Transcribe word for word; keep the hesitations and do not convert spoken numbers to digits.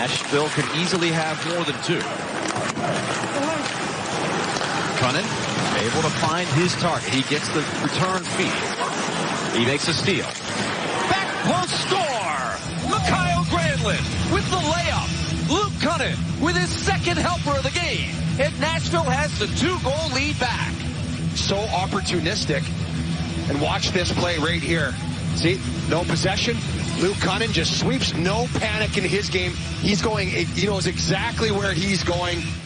Nashville could easily have more than two. Cunnin able to find his target. He gets the return feed. He makes a steal. Back post score! Mikael Granlund with the layup. Luke Cunnin with his second helper of the game. And Nashville has the two-goal lead back. So opportunistic. And watch this play right here. See, no possession. Luke Cunnin just sweeps, no panic in his game. He's going, he knows exactly where he's going.